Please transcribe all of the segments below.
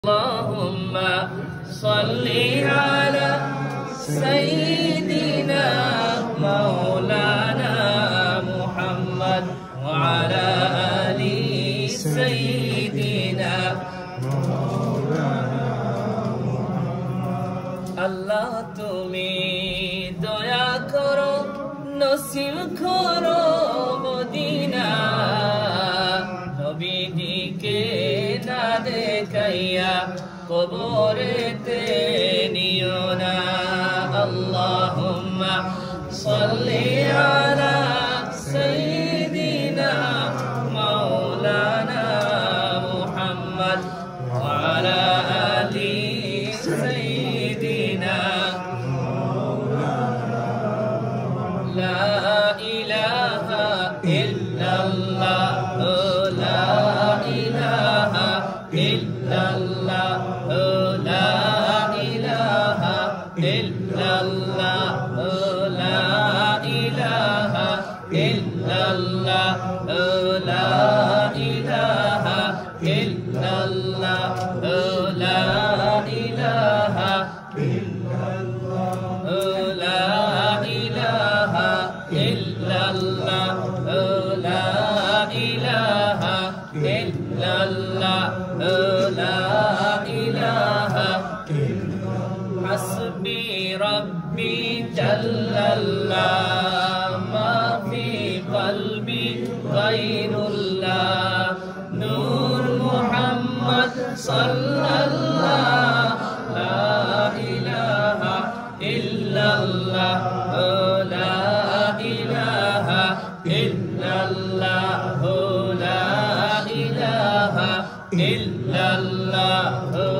اللهم صل على سيدنا مولانا محمد وعلى آل سيدنا مولانا محمد আল্লাহ তুমি দয়া করো নসিব করো মদিনা নবীজিকে না দেখাইয়া কবরেতে নিও না আল্লাহুম্মা সাল্লি আলা সাইয়্যিদিনা মাওলানা মুহাম্মদ ওয়া আলা আলি সাইয়্যিদিনা মাওলানা লা ইলাহা ইল্লাল্লাহ حسبي ربي جل الله ما في قلبي غير الله نور محمد صلى الله لا إله إلا الله لا إله إلا الله لا إله إلا الله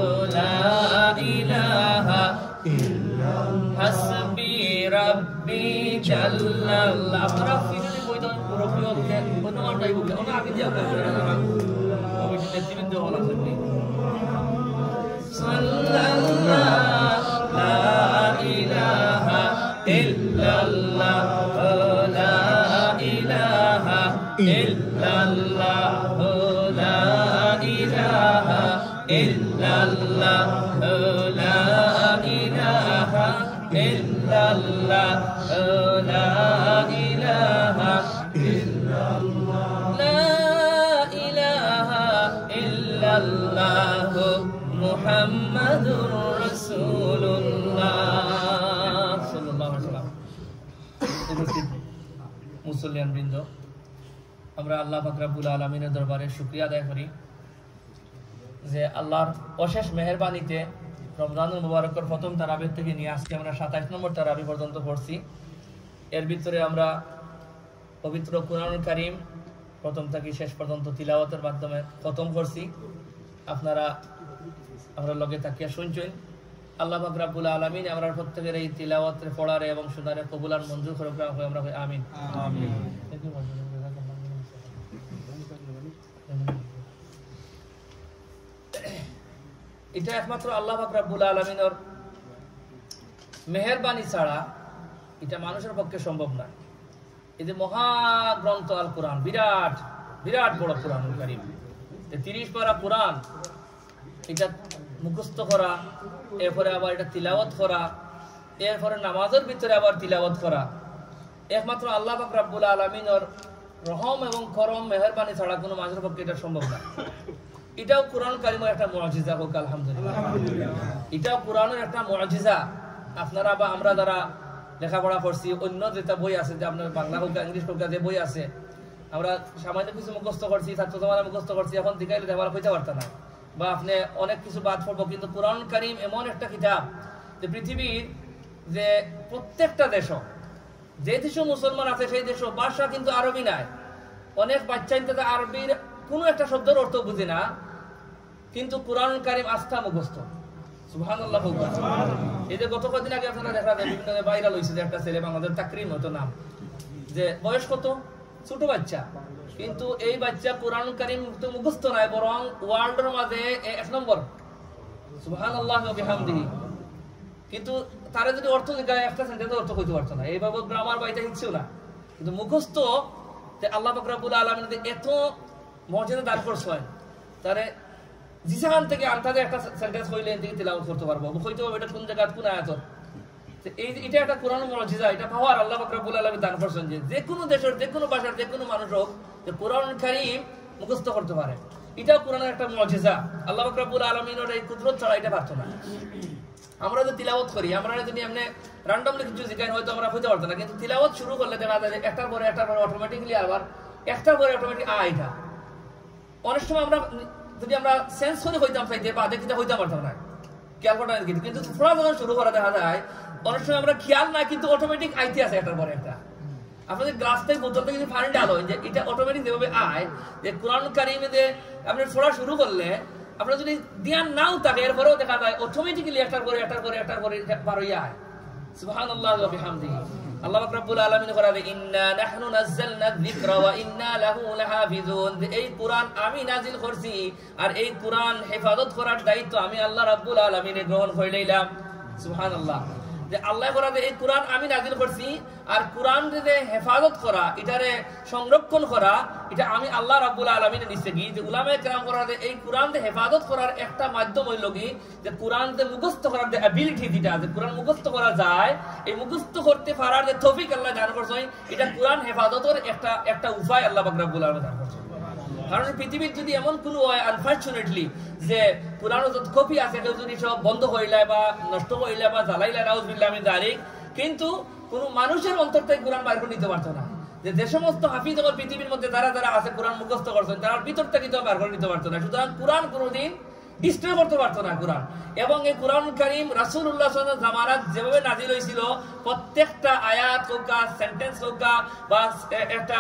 حسبي ربي جل الله আপনারা ফিরে বইদন পুরো কোন আটাই বলে ওনা আগে দিয়া আপনারা ওই দিন দেওয়া লাগবে সাল্লাল্লাহু লা ইলাহা ইল্লাল্লাহ লা ইলাহা ইল্লাল্লাহ লা ইলাহা ইল্লাল্লাহ লা ইলাহা illallah la ilaha illallah la ilaha illallah muhammadur rasulullah sallallahu alaihi wasallam উপস্থিত মুসলিয়ান বৃন্দ আমরা আল্লাহ পাক রব্বুল আলামিনের দরবারে শুকরিয়া আদায় করি যে আল্লাহর অশেষ মেহেরবানিতে রমজানুল মুবারকের প্রথম তারাবির থেকে নিয়ে আজকে আমরা 27 নম্বর তারাবি পর্যন্ত পড়ছি। এর ভিতরে আমরা পবিত্র কুরআনুল কারীম প্রথম থেকে শেষ পর্যন্ত তিলাওয়াতের মাধ্যমে খতম করছি। আপনারা আমরা লগে তাকিয়া শুনছেন। আল্লাহ পাক রব্বুল আলামিন আমরা প্রত্যেকের এই তিলাওয়াতের পড়ারে এবং শোনারে কবুল আর মঞ্জুর করে আমরা আমিন আমিন। এটা একমাত্র আল্লাহ পাক রব্বুল আলামিনের মেহেরবানি ছাড়া এটা মানুষের পক্ষে সম্ভব না। এই যে মহাগ্রন্থ আল কোরআন বিরাট বিরাট বড় কোরআনুল কারীম 30 পারা কোরআন এটা মুখস্থ করা এরপরে আবার এটা তিলাওয়াত করা এরপরে নামাজের ভিতরে আবার তিলাওয়াত করা একমাত্র আল্লাহ পাক রব্বুল আলামিনের রহম এবং করম মেহেরবানি ছাড়া কোনো মানুষের পক্ষে এটা সম্ভব না। এটাও কোরআন কারীমের একটা মুআজিজা হোক আলহামদুলিল্লাহ। এটাও কোরআনের একটা মুআজিজা। আপনারা বা আমরা যারা লেখাপড়া করছি অন্য যেটা বই আছে যে আপনার বাংলা হোক ইংলিশ হোক যে বই আছে আমরা সামান্য কিছু মুখস্থ করছি ছাত্র জমানা মুখস্থ করছি এখন দিকাইলে লেখাপড়া হইতে পারত না বা আপনি অনেক কিছু বাদ পড়বো কিন্তু কোরআন কারীম এমন একটা কিতাব যে পৃথিবীর যে প্রত্যেকটা দেশ যে দেশে মুসলমান আছে সেই দেশ ভাষা কিন্তু আরবি নাই। অনেক বাচ্চা কিন্তু আরবির কোনো একটা শব্দের অর্থ বুঝে না কিন্তু কোরআন কারীম আস্থা মুখস্থ সুবহানাল্লাহ। এই যে গত কয়েকদিন আগে আপনারা দেখা যায় বিভিন্ন ভাইরাল হয়েছে যে একটা ছেলে বাংলাদেশ তাকরিম হতো নাম যে বয়স কত ছোট বাচ্চা কিন্তু এই বাচ্চা কোরআন কারীম মুখস্থ নাই বরং ওয়ার্ল্ডের মাঝে 1 নম্বর সুবহানাল্লাহ ওয়া বিহামদিহি কিন্তু তারা যদি অর্থ জিজ্ঞাসা একটা সেন্টেন্সের অর্থ কইতে পারতো না, এইভাবে গ্রামার বাইতে হিচ্ছেও না, কিন্তু মুখস্থ যে আল্লাহ পাক রব্বুল আলামিন এত মর্যাদা দান করছেন তারে যেখান থেকে আনতাতে একটা সেন্টেন্স হইলে এদিকে তিলাওয়াত করতে পারবো, হইতে হবে এটা কোন জায়গা কোন আয়াত। এটা একটা কোরআন মুজিজা, এটা পাওয়ার আল্লাহ পাক রব্বুল আলামিন দান করছেন যে কোনো দেশের যে কোনো ভাষার যে কোনো মানুষ হোক যে কোরআন কারীম মুখস্থ করতে পারে। এটাও কোরআনের একটা মুজিজা। আল্লাহ পাক রব্বুল আলামিনের এই কুদরত ছাড়া এটা পারতো না। আমরা যে তিলাওয়াত করি, আমরা যদি এমনি র্যান্ডমলি কিছু জিজ্ঞাসা হয়তো আমরা হইতে পারতো না, কিন্তু তিলাওয়াত শুরু করলে দেখা যায় একটার পরে অটোমেটিক্যালি আবার একটার পরে অটোমেটিক এটা অনেক সময় আমরা যদি আমরা সেন্স করে হইতাম চাইতে বা দেখতে হইতে পারতাম না, খেয়াল করতাম কিন্তু পড়া যখন শুরু করা দেখা যায় অনেক সময় আমরা খেয়াল না কিন্তু অটোমেটিক আইতে আছে একটার পরে একটা। আপনাদের গ্লাস থেকে বোতল থেকে পানি ডালো যে এটা অটোমেটিক যেভাবে আয় যে কোরআন কারীমে যে আপনি পড়া শুরু করলে আপনার যদি ধ্যান নাও থাকে এরপরেও দেখা যায় অটোমেটিক্যালি একটার পরে পার হইয়া আয়। সুবহানাল্লাহ ওয়া বিহামদিহি। আল্লাহ পাক রব্বুল আলামিন বলেন ইন্না নাহনু নাযালনা যিকরা ওয়া ইন্না লাহু লাহাফিজুন। এই কুরআন আমি নাজিল করছি আর এই কুরআন হেফাজত করার দায়িত্ব আমি আল্লাহ রাব্বুল আলামিন গ্রহণ করে নিলাম। সুবহানাল্লাহ। যে আল্লাহ বলেন এই কুরআন আমি নাজিল করছি আর কুরআন যে হেফাজত করা এটারে সংরক্ষণ করা এটা আমি আল্লাহ রাব্বুল আলামিনের নিচে কি যে উলামায়ে কেরাম করা এই কুরআন যে হেফাজত করার একটা মাধ্যম হইল কি যে কুরআন যে মুখস্থ করার যে অ্যাবিলিটি যেটা যে কুরআন মুখস্থ করা যায় এই মুখস্থ করতে পারার যে তৌফিক আল্লাহ দান করছেন এটা কুরআন হেফাজতের একটা উপায় আল্লাহ পাক রব্বুল আলামিন দান করছেন। কারণ পৃথিবীর যদি এমন কোনো হয় আনফরচুনেটলি যে পুরানো যত কপি আছে কেউ যদি সব বন্ধ হইলে বা নষ্ট হইলে বা জ্বালাইলে নাউযুবিল্লাহ মিন যালিক, কিন্তু কোনো মানুষের অন্তর থেকে কোরআন বাইর করে নিতে পারতো না। যে সমস্ত হাফিজ আমার পৃথিবীর মধ্যে যারা আছে কোরআন মুখস্থ করছেন তার ভিতর থেকে তো বাইর করে নিতে পারতো না। সুতরাং কোরআন কোনোদিন ডিস্ট্রয় করতে পারতো না কোরআন। এবং এই কোরআন কারীম রাসূলুল্লাহ সাল্লাল্লাহু আলাইহি ওয়াসাল্লাম জামানাত যেভাবে নাযিল হয়েছিল প্রত্যেকটা আয়াত হোক সেন্টেন্স হোক বা একটা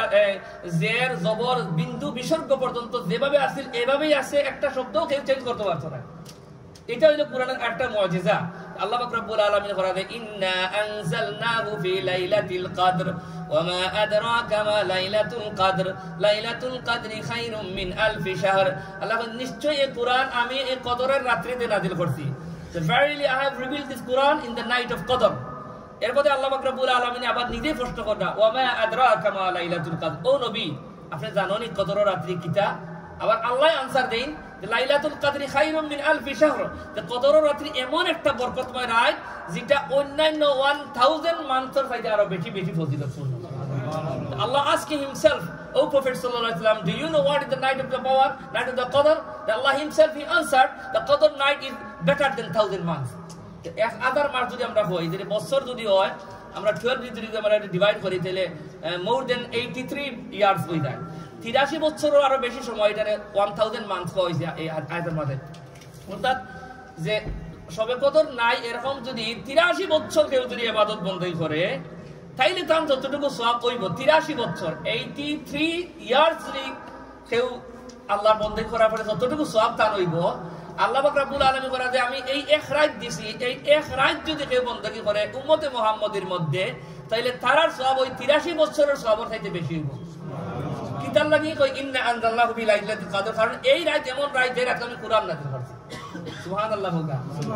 জের জবর বিন্দু বিসর্গ পর্যন্ত যেভাবে আসছিল এভাবেই আছে, একটা শব্দও কেউ চেঞ্জ করতে পারতো না। এটা হলো কোরআনের একটা মুজিজা। আল্লাহ পাক রব্বুল আলামিন বলেন ইন্না আনজালনাহু ফি লাইলাতিল কদর ওয়া মা আদরাকা মা লাইলাতুল কদর লাইলাতুল কদরি খায়রুম মিন আলফি শাহর। আল্লাহ নিশ্চয়ই এই কুরআন আমি এই কদরের রাত্রিতে নাযিল করছি। So verily I have revealed this Quran in the night of Qadr. এরপরে আল্লাহ পাক রব্বুল আলামিন আবার নিজেই প্রশ্ন করেন ওয়া মা আদরাকা মা লাইলাতুল কদর। ও নবী আপনি জানেন কদরের রাত্রি কিটা? আবার আল্লাহ আনসার দেন লাইলাতুল কদরি খায়রুম মিন আলফি শাহর। যে কদরের রাত্রি এমন একটা বরকতময় রাত যেটা অন্যান্য 1000 মান্থের চাইতে আরো বেশি ফজিলতপূর্ণ। Allah asking himself, O Prophet sallallahu alaihi wasallam, do you know what is the night of the power, night of the qadr? That Allah himself he answered, the qadr night is better than 1000 months. এক আদার মাস যদি আমরা হই যে বছর যদি হয় আমরা 12 যদি আমরা ডিভাইড করি তাহলে মোর দেন 83 ইয়ার্স হয়ে যায়। 83 বছরও আরো বেশি সময় এটারে 1000 মান্থ হইছে এই আয়াতের মধ্যে। অর্থাৎ যে সবে কদর নাই এরকম যদি 83 বছর কেউ যদি ইবাদত বন্দী করে তাইলে তার যতটুকু সওয়াব হইব 83 বছর 83 ইয়ার্স যদি কেউ আল্লাহর বন্দী করার পরে যতটুকু সওয়াব তার হইব আল্লাহ পাক রব্বুল আলামিন বলেন যে আমি এই এক রাত দিছি, এই এক রাত যদি কেউ বন্দী করে উম্মতে মুহাম্মাদের মধ্যে তাইলে তার সওয়াব ওই 83 বছরের সওয়াবের চাইতে বেশি হইব। কিতাব লাগি কই ইন্না আনজালনাহু ফি লাইলাতিল কদর, কারণ এই রাত এমন রাত যে রাতে আমি কুরআন নাযিল করছি। সুবহানাল্লাহ হোগা।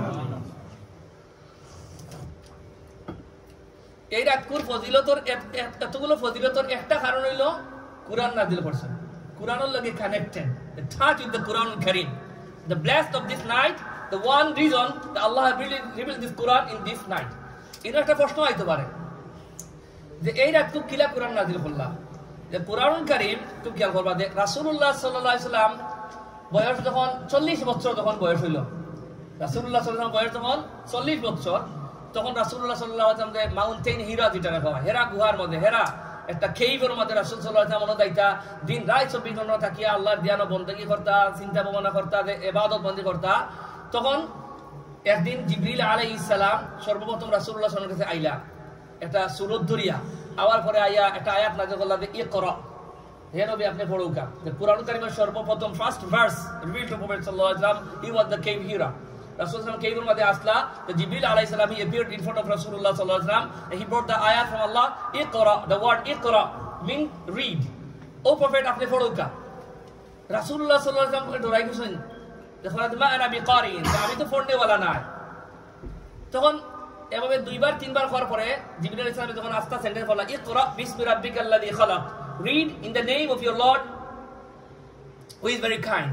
এই রাতকুর ফজিলতর এতগুলো ফজিলতর একটা কারণ হইল কুরআন নাযিল করছেন, কুরআনের লগে connected, the touch with the Quran Karim, the blessed of this night, the one reason that Allah has revealed this Quran in this night. এর একটা প্রশ্ন আইতে পারে যে এই রাতকু কিলা কুরআন নাযিল করলা? যে কুরআন কারীম তুমি খেয়াল করবা যে রাসূলুল্লাহ সাল্লাল্লাহু আলাইহি ওয়াসাল্লাম বয়স যখন 40 বছর যখন বয়স হইল, রাসূলুল্লাহ সাল্লাল্লাহু আলাইহি ওয়াসাল্লাম বয়স যখন 40 বছর তখন রাসূলুল্লাহ সাল্লাল্লাহু আলাইহি ওয়াসাল্লাম মাউন্টেন হিরা যেটা কয় হেরা গুহার মধ্যে, হেরা একটা কেইভের মধ্যে রাসূল সাল্লাল্লাহু আলাইহি ওয়াসাল্লাম দাইতা দিন রাত 24 ঘন্টা থাকিয়া আল্লাহর ধ্যান ও বندگی করতা, চিন্তা ভাবনা করতা, ইবাদত বন্দী করতা। তখন একদিন জিবরিল আলাইহিস সালাম সর্বপ্রথম রাসূলুল্লাহ সাল্লাল্লাহু আলাইহি ওয়াসাল্লামের কাছে আইলা একটা সূরা ধরিয়া, আওয়ার পরে আইয়া একটা আয়াত নাযিল করলা যে ইকরা, হে নবী আপনি পড়ুকা। যে কুরআন কারীমের সর্বপ্রথম first verse revealed to prophet সাল্লাল্লাহু আলাইহি ওয়াসাল্লাম, he was the cave Hira. Rasul sallam কেইভের মধ্যে আসলা, the Jibril alayhi salam he appeared in front of Rasulullah sallallahu alaihi wasallam and he brought the ayat from Allah, iqra, the word iqra mean read. O prophet আপনি পড়ুকা। রাসূলুল্লাহ সাল্লাল্লাহু আলাইহি ওয়াসাল্লাম ডরাই গেছেন, দেখো মা আনা বিকারিন, আমি তো পড়নে ওয়ালা না। তখন এভাবে দুইবার তিনবার করার পরে জিবরিল আলাইহিস সালাম যখন আস্তা সেন্টেন্স বললা ইকরা বিসমি রাব্বিকাল্লাযী খালাক, read in the name of your Lord who is very kind.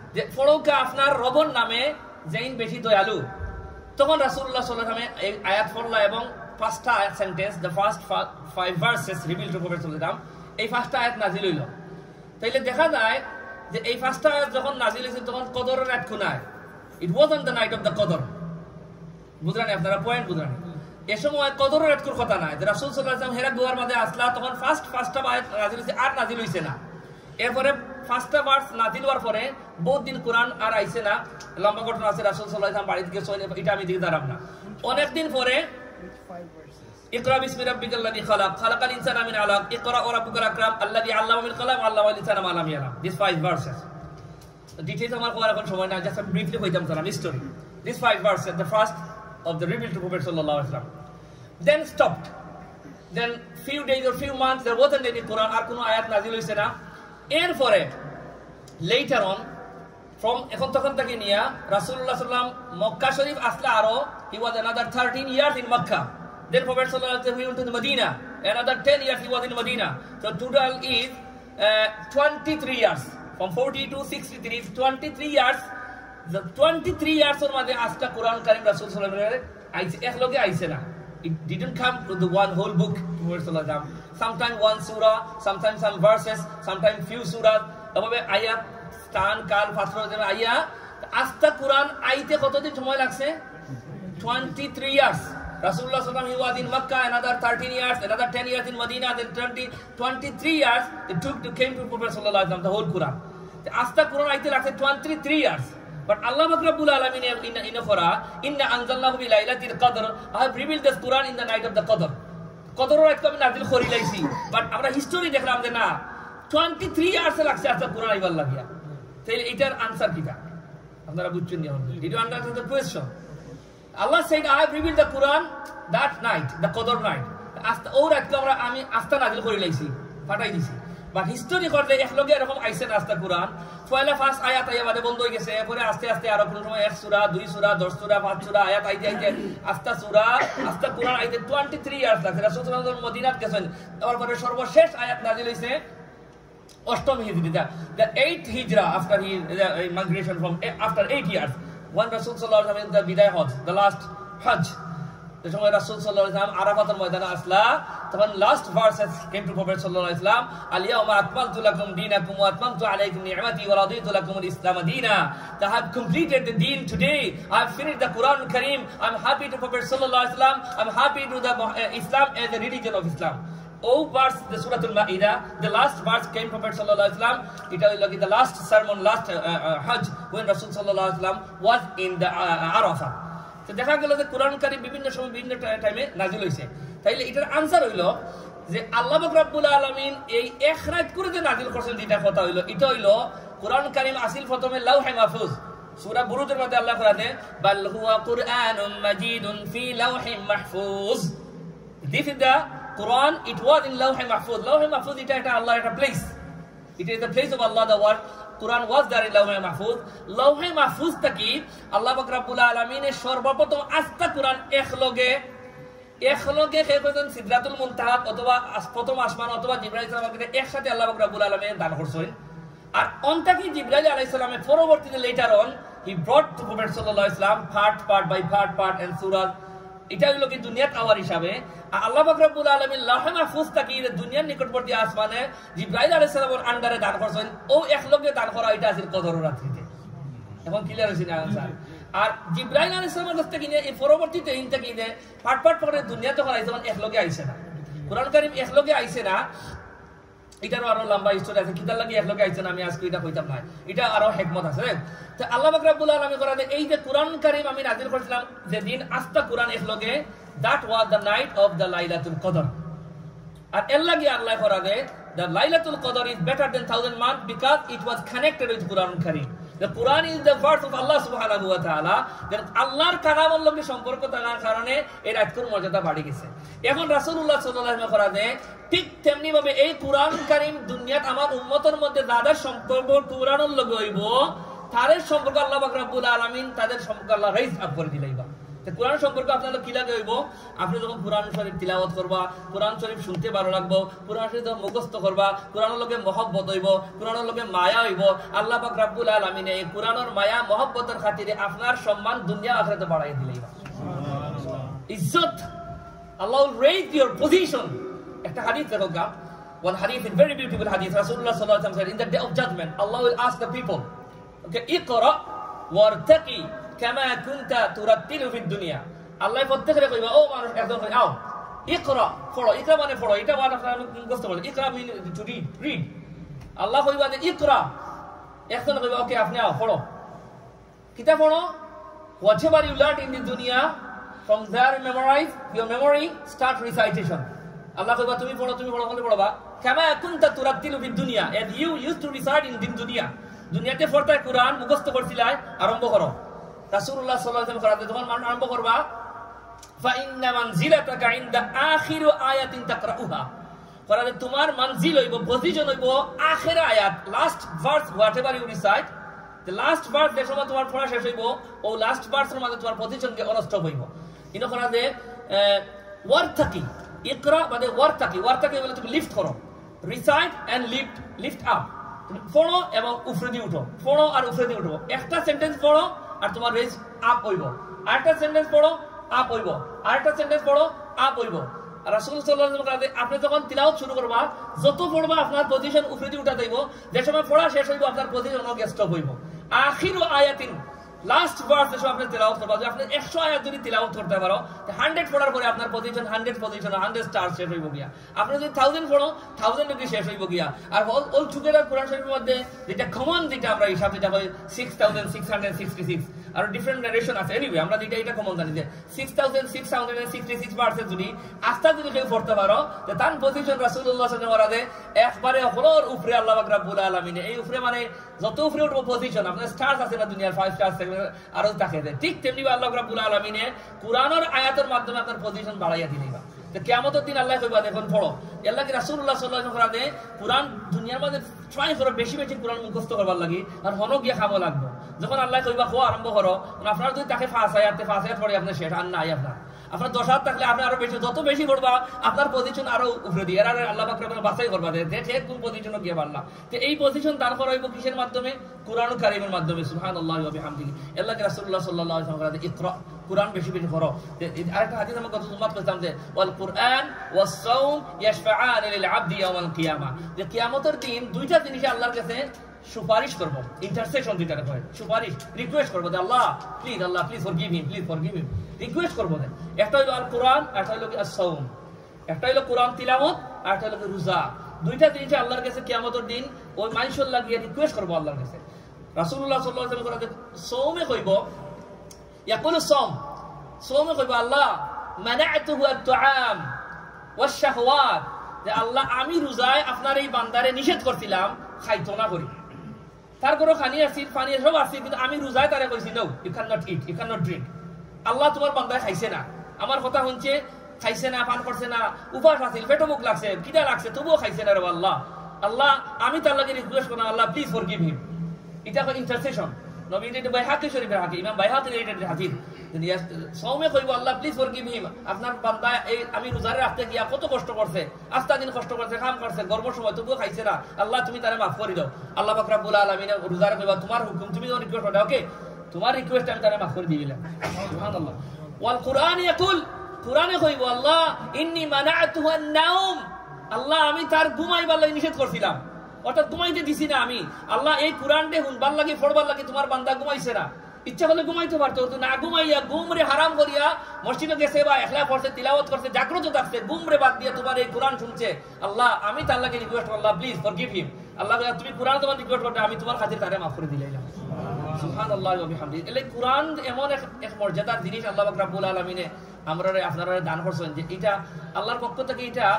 যে ফড়ৌকা আপনার রবর নামে যেইন বেশি দয়ালু। তখন রাসূলুল্লাহ সাল্লাল্লাহু আলাইহি ওয়াসাল্লাম এই আয়াত পড়লা এবং ফার্স্টটা আয়াত sentence, the first 5 verses revealed to prophet সাল্লাল্লাহু আলাইহি ওয়াসাল্লাম, এই ফার্স্টটা আয়াত নাজিল হইল। তাইলে দেখা যায় যে এই ফার্স্টটা আয়াত যখন নাজিল হয়েছে তখন কদরের রাত কোনায়, it was on the night of the কদর। বুঝলেন আপনারা পয়েন্ট? বুঝলেন এ সময় কদরের রাত কথা নাই, যে রাসূল সাল্লাল্লাহু আলাইহি ওয়াসাল্লাম হেরা গুহার মাঝে আসলা তখন ফার্স্টটা আয়াত নাজিল হয়েছে, আর নাজিল হইছে না। এরপরে ফার্স্টটা ভার্স নাজিল হওয়ার পরে বহুত দিন কোরআন আর আইছে না। লম্বা ঘটনা আছে, রাসূল সাল্লাল্লাহু আলাইহি ওয়াসাল্লাম বাড়ি থেকে সইলে, এটা আমি দিকে দাঁড়াব না। অনেক দিন পরে ইকরা বিসমি রাব্বিকাল্লাযী খালাক, খালাকাল ইনসানা মিন আলাক, ইকরা ওয়া রাব্বুকাল আকরাম, আল্লাযী আল্লামা বিল কলম, আল্লামাল ইনসানা মা লাম ইয়ালাম। These 5 verses. Details আমার কোয়ার এখন সময় না, just briefly কইতাম সালাম history. These 5 verses, the first of the revealed to Prophet sallallahu alaihi wasallam. Then stopped. Then few days or few months there wasn't any Quran, আর কোনো আয়াত নাজিল হইছে না। এরপরে later on from এখন তখন থেকে নিয়া রাসূলুল্লাহ সাল্লাল্লাহু আলাইহি ওয়াসাল্লাম মক্কা শরীফ আসলা, আরো he was another 13 years in Makkah. Then Prophet sallallahu alaihi wasallam went to Medina, another 10 years he was in Medina. So total is 23 years, from 40 to 63, 23 years. The 23 years or madhe asta Quran Karim Rasul sallallahu alaihi wasallam aise ekloge aise na. It didn't come to the one whole book. Prophet sallallahu alaihi wasallam sometimes one surah, sometimes some verses, sometimes few surahs, তবে আয়াত স্থান কাল পাত্র আয়া আস্তা কোরআন আইতে কতদিন সময় লাগছে? 23 years. Rasulullah sallallahu alaihi wasallam, he was in Makkah another 13 years, another 10 years in Medina, then 23 years it took to came to Prophet sallallahu alaihi wasallam the whole Quran. The asta Quran aite lagse 23 years. But Allah Rabbul Alamin in a Qur'an, inna anzalnahu bi lailatil qadr, I have revealed this Quran in the night of the qadr. Qadr রাত কবে নাজিল করি লাইছি, but আমরা history দেখলাম যে না 23 years লাগছে asta Quran আইবার লাগিয়া। তাহলে এটার আনসার কিটা আপনারা বুঝছেন নি? Did you understand the question? Allah said, I have revealed the Quran that night, the Qadr night. After all that, আমি আস্তা নাজিল করে লাইছি, পাঠাই দিছি। বাট হিস্টোরি করলে একলগে এরকম আইছে না আস্তা কোরআন। পয়লা ফার্স্ট আয়াত আইয়া বাদে বন্ধ হয়ে গেছে, এরপরে আস্তে আস্তে আরো কোন সময় 1 সূরা 2 সূরা 10 সূরা 5 সূরা আয়াত আইতে আইতে আস্তা সূরা আস্তা কোরআন আইতে 23 ইয়ার্স লাগছে। রাসূল সাল্লাল্লাহু আলাইহি ওয়াসাল্লাম মদিনাত গেছেন, তারপরে সর্বশেষ আয়াত নাজিল হইছে অষ্টম হিজরিতে, the 8th hijra after his migration from after 8 years. When Rasul sallallahu alaihi wasallam the Bidayah Hajj, the last Hajj, the সময় রাসূল সাল্লাল্লাহু আলাইহি ওয়াসাল্লাম আরাফাতের ময়দানে আসলা, তখন last verses came to Prophet sallallahu alaihi wasallam, al-yawma akmaltu lakum dinakum wa atmamtu alaykum ni'mati wa raditu lakum al-islam dinan. I have completed the deen today. I have finished the Quran Kareem. I'm happy to Prophet sallallahu alaihi wasallam. I'm happy to the Islam as the religion of Islam. Oh, verse the Surah Al-Ma'idah, the last verse came Prophet sallallahu alaihi wasallam. It was like the last sermon, last Hajj, when Rasul sallallahu alaihi wasallam was in the Arafah. তো দেখা গেল যে কোরআন কারীম বিভিন্ন সময় বিভিন্ন টাইমে নাজিল হইছে। তাইলে এটার আনসার হইল যে আল্লাহ পাক রব্বুল আলামিন এই এক রাত করে যে নাজিল করছেন, যেটা কথা হইল এটা হইল কোরআন কারীম আসিল প্রথমে লাউহে মাহফুজ, সূরা বুরুজের মধ্যে আল্লাহ কোরআনে বাল হুয়া কুরআনুম মাজিদুন ফি লাউহিম মাহফুজ। This is the Quran, it was in Lawh Mahfuz. Lawh Mahfuz it is Allah at a place. It is the place of Allah, the word. Quran was there in Lawh Mahfuz. Lawh Mahfuz taki Allah Pak Rabbul Alamin e সর্বপ্রথম আস্তা Quran একলগে খেয়েছেন সিদরাতুল মুনতাহা অথবা প্রথম আসমান অথবা জিবরাইল সালামকে একসাথে আল্লাহ পাক রব্বুল আলামিন দান করছেন। আর অন্তাকি জিবরাইল আলাইহিস সালামের পরবর্তীতে later on he brought to Prophet sallallahu alaihi wasallam part by part and surah। এটা হইল কি দুনিয়াত আওয়ার হিসাবে। আল্লাহ পাক রব্বুল আলামিন লাউহে মাহফুজ থেকে দুনিয়ার নিকটবর্তী আসমানে জিবরাইল আলাইহিস সালামের আন্ডারে দান করছেন। ও একলগে দান করা এটা আছে কদর রাত্রিতে। এখন ক্লিয়ার হইছে না আনসার? আর জিবরাইল আলাইহিস সালামের কাছ থেকে নিয়ে এই পরবর্তীতে ইনতাকি দে পার্ট করে দুনিয়াতে করা যেমন একলগে আইছে না, কোরআন কারীম একলগে আইছে না। এটারও আরো লম্বা হিস্টোরি আছে, কিতাব লাগি একলগে আইছে না, আমি আজকে এটা কইতাম না, এটা আরো হিকমত আছে। তো আল্লাহ পাক রব্বুল আলামিন করা এই যে কোরআন কারীম আমি নাযিল করেছিলাম যে দিন আস্তা কোরআন একলগে, that was the night of the Laylatul Qadr. আর এর লাগি আল্লাহ করা the Laylatul Qadr is better than 1000 months because it was connected with Quran Kareem. The Quran is the word of Allah subhanahu wa ta'ala. That আল্লাহর কালামের লগে সম্পর্ক থাকার কারণে এই রাতকুর মর্যাদা বাড়ি গেছে। এখন রাসূলুল্লাহ সাল্লাল্লাহু আলাইহি ওয়াসাল্লাম করা ঠিক তেমনি ভাবে এই কোরআন কারীম দুনিয়াত আমার উম্মতের মধ্যে যাদের সম্পর্ক কোরআনের লগে হইব তাদের সম্পর্ক আল্লাহ পাক রব্বুল আলামিন তাদের সম্পর্ক আল্লাহ রাইজ আপ করে দিলাইবা। কোরআন সম্পর্কে আপনাদের কি লাগে হইব, আপনি যখন কোরআন শরীফ তিলাওয়াত করবা, কোরআন শরীফ শুনতে ভালো লাগবো, কোরআন শরীফ যখন মুখস্থ করবা, কোরআনের লগে মহব্বত হইব, কোরআনের লগে মায়া হইব। আল্লাহ পাক রব্বুল আলামিন এই কোরআনের মায়া মহব্বতের খাতিরে আপনার সম্মান দুনিয়া আখিরাতে বাড়াই দিলেই ইজ্জত, Allah will raise your position. একটা হাদিস দেখো গা, one hadith is very beautiful hadith. Rasulullah sallallahu alaihi wasallam said, in the day of judgment Allah will ask the people, okay, iqra wartaqi kama kunta turattilu fid dunya. Allah প্রত্যেকরে কইবা, ও মানুষ একদম কই আও ইকরা, পড়ো। ইকরা মানে পড়ো, এটা মানে আপনারা মুখস্থ বলেন। ইকরা মিন টু রিড। আল্লাহ কইবা যে ইকরা, একজন কইবা ওকে আপনি আও পড়ো, কিতাব পড়ো। whatever you learned in the dunya, from there you memorize, your memory start recitation. Allah কইবা তুমি পড়ো বলে পড়বা, কামা কুনতা তুরাত্তিলু ফিদ দুনিয়া, and you used to recite in দুনিয়া। দুনিয়াতে পড়তে কোরআন মুখস্থ করছিলাই, আরম্ভ করো। রাসূলুল্লাহ সাল্লাল্লাহু আলাইহি ওয়াসাল্লাম যখন আরম্ভ করবা, ফা ইন্না মানজিলাতাকা ইনদা আখিরু আয়াতিন তাকরাউহা, ফরাদে তোমার মানজিল হইব, পজিশন হইব আখির আয়াত, last verse, whatever you recite, the last verse যে সময় তোমার পড়া শেষ হইব, ও লাস্ট ভার্সের মধ্যে তোমার পজিশনকে অনস্টপ হইব। ইনো ফরাদে ওয়ারতাকি, ইকরা মানে ওয়ারতাকি বলে তুমি লিফট করো, রিসাইট এন্ড লিফট আপ, তুমি পড়ো এবং উপরে দিয়ে উঠো, পড়ো আর উপরে দিয়ে উঠো। একটা সেন্টেন্স পড়ো আর তোমার রেজ আপ হইব, আরেকটা সেন্টেন্স পড়ো আপ হইব, আরেকটা সেন্টেন্স পড়ো আপ হইব। রাসূল সাল্লাল্লাহু আলাইহি ওয়াসাল্লাম আপনি যখন তিলাওয়াত শুরু করবা, যত পড়বা আপনার পজিশন উপরে দিয়ে উঠা দেব, যে সময় পড়া শেষ হইব আপনার পজিশন স্টপ হইব। আখিরু আয়াতিন, লাস্ট ভার্স যে আপনি তিলাওয়াত করবা, আপনি 100 আয়াত যদি তিলাওয়াত করতে পারো, 100 পড়ার পরে আপনার পজিশন 100 স্টার শেষ হইব গিয়া। আপনি যদি 1000 পড়ো 1000 ডিগ্রি শেষ হইব গিয়া। আর অল টুগেদার কোরআন শরীফের মধ্যে যেটা কমন, যেটা আমরা হিসাব যেটা হয় 6666, আর ডিফারেন্ট নারেশন আছে, এনিওয়ে আমরা এটা কমন জানি যে 6666 ভার্সে যদি আস্তে যদি কেউ পড়তে পারো, যে তার পজিশন রাসূলুল্লাহ সাল্লাল্লাহু আলাইহি ওয়াসাল্লাম একবারে হলোর উপরে, আল্লাহ পাক রব্বুল আলামিন এই উপরে মানে যত উপরে উঠবো পজিশন, আপনার স্টার্স আছে না দুনিয়ার 5 স্টার আরো থাকে, ঠিক তেমনি আল্লাহ রাব্বুল আলামিনে কোরআনের আয়াতের মাধ্যমে আপনার পজিশন বাড়াইয়া দিলেবা। তো কিয়ামতের দিন আল্লাহ কইবা দেখুন পড়ো। আল্লাহ কি রাসূলুল্লাহ সাল্লাল্লাহু আলাইহি ওয়াসাল্লাম কোরআন দুনিয়ার মধ্যে ট্রাই করো বেশি কোরআন মুখস্থ করবার লাগি, আর হনো গিয়া খামো লাগবো। যখন আল্লাহ কইবা খোয়া আরম্ভ করো, আপনার যদি তাকে 5 আয়াত পড়ে আপনার শেষ আর নাই, আপনার 10 হাত থাকলে আপনি আরো বেশি, যত বেশি পড়বা আপনার পজিশন আরো উপরে দিয়ে, আর আল্লাহ পাক রব্বুল বাছাই করবা দেখে কোন পজিশনে গিয়ে পারলা। তো এই পজিশন দান করা হইব কিসের মাধ্যমে? কোরআন কারীমের মাধ্যমে। সুবহানাল্লাহি ওয়া বিহামদিহি। আল্লাহ রাসূলুল্লাহ সাল্লাল্লাহু আলাইহি ওয়াসাল্লাম ইকরা, কোরআন বেশি পড়ো। আরেকটা হাদিস আমরা কত উম্মত করতাম যে ওয়াল কুরআন ওয়াস সাওম ইয়াশফাআন লিল আবদি ইয়াওমাল কিয়ামা, যে কিয়ামতের দিন দুইটা জিনিস আল্লাহর কাছে সুপারিশ করব, ইন্টারসেশন যেটা হয়, সুপারিশ রিকোয়েস্ট করব যে আল্লাহ প্লিজ ফরগিভ হিম, রিকোয়েস্ট করব। একটা হলো আল কোরআন, একটা হলো আস-সাওম, একটা হলো কোরআন তিলাওয়াত, আর একটা হলো রোজা। দুইটা জিনিস আল্লাহর কাছে কিয়ামতের দিন ওই মানুষের লাগিয়ে রিকোয়েস্ট করব আল্লাহর কাছে। রাসূলুল্লাহ সাল্লাল্লাহু আলাইহি ওয়াসাল্লাম সাওমে কইব, ইয়াকুলু সাওমে কইব আল্লাহ মানা'তুহু আত-তুআম ওয়াশ-শাহওয়াত, যে আল্লাহ আমি রোজায় আপনার এই বান্দারে নিষেধ করছিলাম খাইতো না করি, তার কোনো খানি আসিল পানি সব আসিল, কিন্তু আমি রোজায় তারে কইছি no you can not eat, you can not drink. আল্লাহ তোমার বান্দায় খাইছে না, আমার কথা শুনছে, খাইছে না, পান করছে না, উপাস আছিল, পেটো মুখ লাগছে, কিটা লাগছে, তবুও খাইছে না রে আল্লাহ আমি তার লাগে রিকোয়েস্ট করলাম আল্লাহ প্লিজ ফরগিভ হিম। এটা হয় ইন্টারসেশন। নবী এটা বাইহাকি শরীফের হাদিস, ইমাম বাইহাকি এই হাদিস সাওমে কইব আল্লাহ প্লিজ ফরগিভ হিম, আপনার বান্দা এই আমি রোজারে রাখতে গিয়া কত কষ্ট করছে, আস্তা দিন কষ্ট করছে, কাম করছে, গর্ব সময় তবুও খাইছে না, আল্লাহ তুমি তারে মাফ করে দাও। আল্লাহ পাক রব্বুল আলামিন রোজারে কইবা তোমার হুকুম, তুমি যখন রিকোয়েস্ট করো ওকে তোমার রিকোয়েস্ট আমি তারে মাফ করে দিলাম। সুবহানাল্লাহ। ওয়াল কুরআন ইয়াকুল, কুরআনে কইব আল্লাহ ইন্নী মানা'তুহু আন-নাওম, আল্লাহ আমি তার ঘুমাইবার লাগি নিষেধ করছিলাম, অর্থাৎ ঘুমাইতে দিছি না আমি। আল্লাহ এই কোরআনটা হুনবার লাগি পড়বার লাগি তোমার বান্দা ঘুমাইছে না, ইচ্ছা করলে ঘুমাইতে পারতো, না ঘুমাইয়া ঘুমরে হারাম করিয়া মসজিদে গেছে বা একলা পড়ছে, তিলাওয়াত করছে, জাগ্রত থাকছে, ঘুমরে বাদ দিয়ে তোমার এই কোরআন শুনছে। আল্লাহ আমি তার লাগে রিকোয়েস্ট করলাম প্লিজ ফরগিভ হিম। আল্লাহ তুমি কোরআন তোমার রিকোয়েস্ট করতে, আমি তোমার খাতির তারে মাফ করে দিলাম। সুবহানাল্লাহি ওয়া বিহামদিহি। এলে কোরআন এমন এক মর্যাদার জিনিস আল্লাহ পাক রব্বুল আলামিনে আমরারে আপনারা দান করছেন, যে এটা আল্লাহর পক্ষ থেকে এটা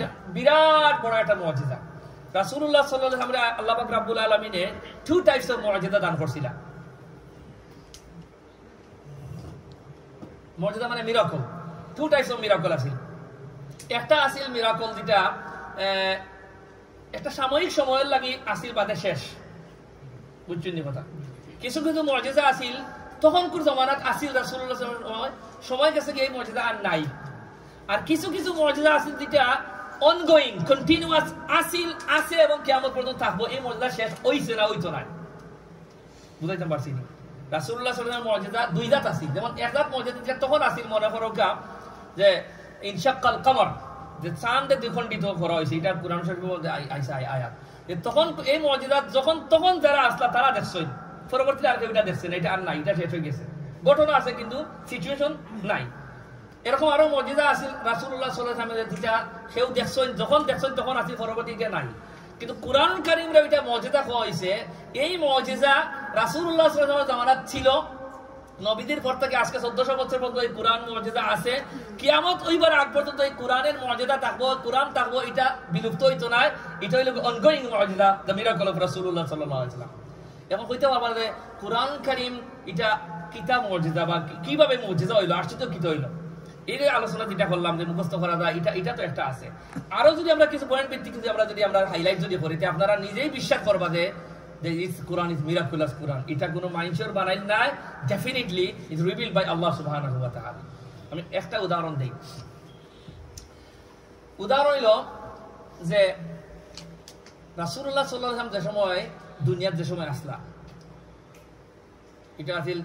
বিরাট বড় একটা মুজিজা। রাসূলুল্লাহ সাল্লাল্লাহু আলাইহি ওয়াসাল্লাম আল্লাহ পাক রব্বুল আলামিনে 2 টাইপস অফ মুজিজা দান করছিলেন। মুজিজা মানে মিরাকল, 2 টাইপস অফ মিরাকল আছে। একটা আছিল মিরাকল যেটা একটা সাময়িক সময়ের লাগি আসিল, বাদে শেষ, বুঝছেন নি কথা। কিছু কিছু মুজিজা আছিল তখন কোন জামানাত আসিল রাসূলুল্লাহ সাল্লাল্লাহু আলাইহি ওয়াসাল্লাম সময় গেছে এই মুজিজা আর নাই আর কিছু কিছু মুজিজা আছে যেটা অনগোয়িং কন্টিনিউয়াস আসিল আছে এবং কিয়ামত পর্যন্ত থাকবে এই মুজিজা শেষ হইছে না হইতো না বুঝাইতে পারছি না রাসূলুল্লাহ সাল্লাল্লাহু আলাইহি ওয়াসাল্লাম মুজিজা দুই জাত আছে যেমন এক জাত মুজিজা যেটা তখন আসিল মনে করো যে ইনশাক্কাল কমর যে চাঁদ দ্বিখণ্ডিত করা হয়েছে এটা কুরআন শরীফের মধ্যে আইছে আয়াত তখন এই মুজিজা যখন তখন যারা আসলা তারা দেখছেন পরবর্তীতে আর কেউ এটা দেখছেন এটা আর নাই এটা শেষ হয়ে গেছে ঘটনা আছে কিন্তু সিচুয়েশন নাই এরকম আরো মুজিজা আছে রাসূলুল্লাহ সাল্লাল্লাহু আলাইহি ওয়াসাল্লাম যেটা কেউ দেখছেন যখন দেখছেন তখন আছে পরবর্তীতে নাই কিন্তু কুরআন কারীমে এটা মুজিজা কোয়া হইছে এই মুজিজা রাসূলুল্লাহ সাল্লাল্লাহু আলাইহি ওয়াসাল্লাম জামানাত ছিল নবীদের পর থেকে আজকে 1400 বছর পর্যন্ত এই কুরআন মুজিজা আছে কিয়ামত হইবার আগ পর্যন্ত এই কুরআনের মুজিজা থাকবো কুরআন থাকবো এটা বিলুপ্ত হইতো না এটা হইলো অনগোয়িং মুজিজা দ্য মিরাকল অফ রাসূলুল্লাহ সাল্লাল্লাহু আলাইহি ওয়াসাল্লাম এখন কইতে পারবা যে কুরআন কারীম এটা কিতাব মুজিজা বা কিভাবে মুজিজা হইলো আশ্চর্য কি হইলো এই আলোচনা যেটা করলাম যে মুখস্থ করা যায় এটা তো একটা আছে আরো যদি আমরা কিছু পয়েন্ট ভিত্তিক যদি আমরা হাইলাইট যদি করি তে আপনারা নিজেই বিশ্বাস করবা যে this Quran is miraculous Quran এটা কোনো মানুষের বানাইল নাই definitely is revealed by Allah সুবহানাহু ওয়া তাআলা আমি একটা উদাহরণ দেই উদাহরণ হলো যে রাসূলুল্লাহ সাল্লাল্লাহু আলাইহি ওয়াসাল্লাম যে সময় দুনিয়ার যে সময় আসলা এটা আছিল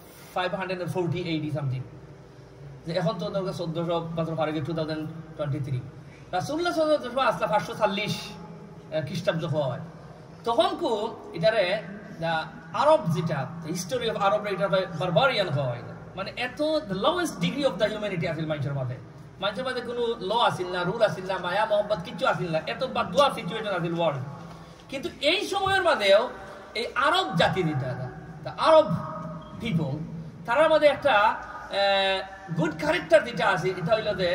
540 AD সামথিং যে এখন তো 1400 বছর পরে 2023 রাসূলুল্লাহ সাল্লাল্লাহু আলাইহি ওয়াসাল্লাম আসলা 540 খ্রিস্টাব্দ হয় তখন কো এটারে আরব যেটা হিস্টোরি অফ আরব এটা বারবারিয়ান হয় মানে এত the lowest degree of the humanity আছিল মানুষের মধ্যে কোনো ল আছিল না রুল আছিল না মায়া মোহাম্মদ কিছু আছিল না এত বাদুয়া সিচুয়েশন আছিল ওয়ার্ল্ড কিন্তু এই সময়ের মধ্যেও এই আরব জাতি যেটা দ্য আরব পিপল তার মধ্যে একটা গুড ক্যারেক্টার যেটা আছে এটা হইল যে